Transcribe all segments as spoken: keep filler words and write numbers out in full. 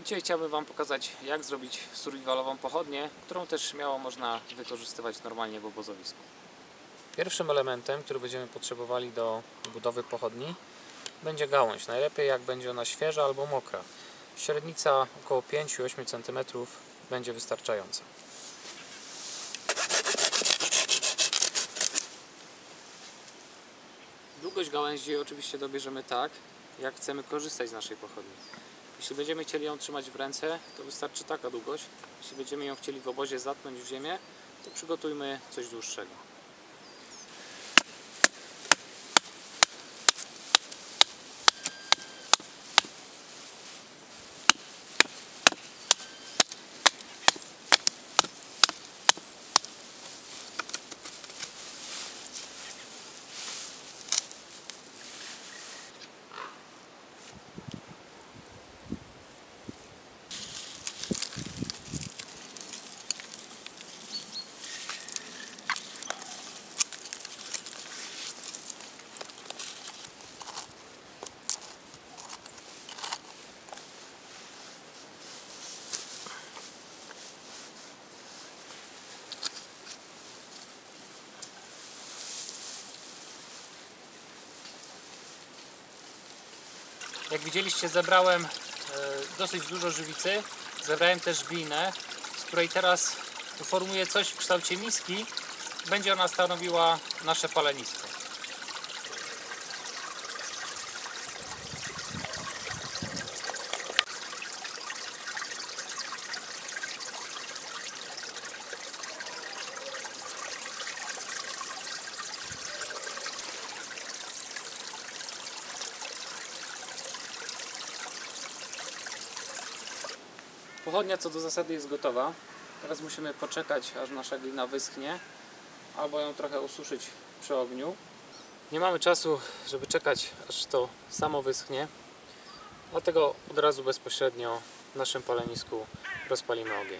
Dzisiaj chciałbym Wam pokazać, jak zrobić survivalową pochodnię, którą też śmiało można wykorzystywać normalnie w obozowisku. Pierwszym elementem, który będziemy potrzebowali do budowy pochodni, będzie gałąź. Najlepiej jak będzie ona świeża albo mokra. Średnica około pięć do ośmiu centymetrów będzie wystarczająca. Długość gałęzi oczywiście dobierzemy tak, jak chcemy korzystać z naszej pochodni. Jeśli będziemy chcieli ją trzymać w ręce, to wystarczy taka długość. Jeśli będziemy ją chcieli w obozie zatknąć w ziemię, to przygotujmy coś dłuższego. Jak widzieliście, zebrałem dosyć dużo żywicy, zebrałem też glinę, z której teraz uformuję coś w kształcie miski. Będzie ona stanowiła nasze palenisko. Pochodnia co do zasady jest gotowa. Teraz musimy poczekać, aż nasza glina wyschnie, albo ją trochę ususzyć przy ogniu. Nie mamy czasu, żeby czekać, aż to samo wyschnie, dlatego od razu bezpośrednio w naszym palenisku rozpalimy ogień.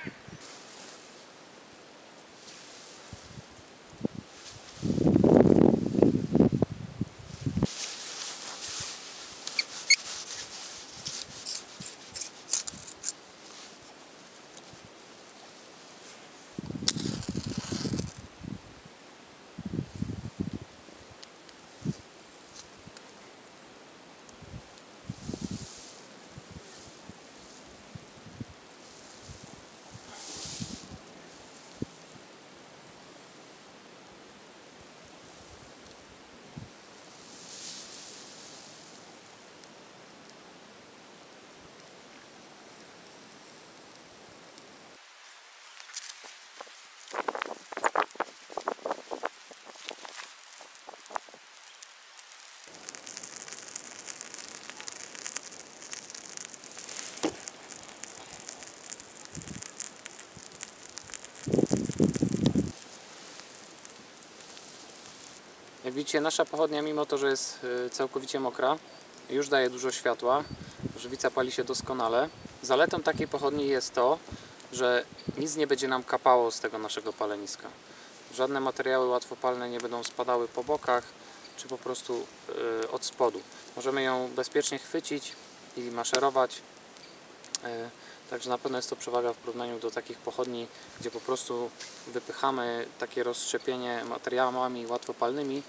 Jak widzicie, nasza pochodnia, mimo to, że jest całkowicie mokra, już daje dużo światła. Żywica pali się doskonale. Zaletą takiej pochodni jest to, że nic nie będzie nam kapało z tego naszego paleniska. Żadne materiały łatwopalne nie będą spadały po bokach, czy po prostu od spodu. Możemy ją bezpiecznie chwycić i maszerować. Także na pewno jest to przewaga w porównaniu do takich pochodni, gdzie po prostu wypychamy takie rozszczepienie materiałami łatwopalnymi.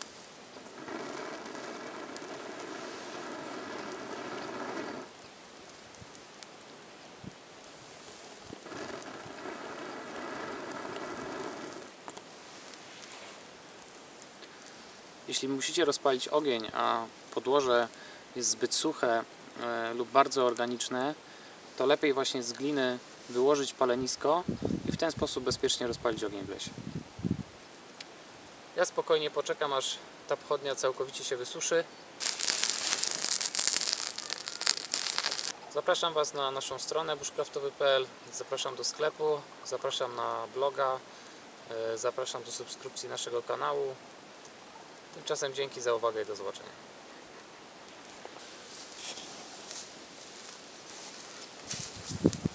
Jeśli musicie rozpalić ogień, a podłoże jest zbyt suche e, lub bardzo organiczne, to lepiej właśnie z gliny wyłożyć palenisko i w ten sposób bezpiecznie rozpalić ogień w lesie. Ja spokojnie poczekam, aż ta pochodnia całkowicie się wysuszy. Zapraszam Was na naszą stronę bushcraftowy kropka p l, zapraszam do sklepu, zapraszam na bloga, zapraszam do subskrypcji naszego kanału. Tymczasem dzięki za uwagę i do zobaczenia.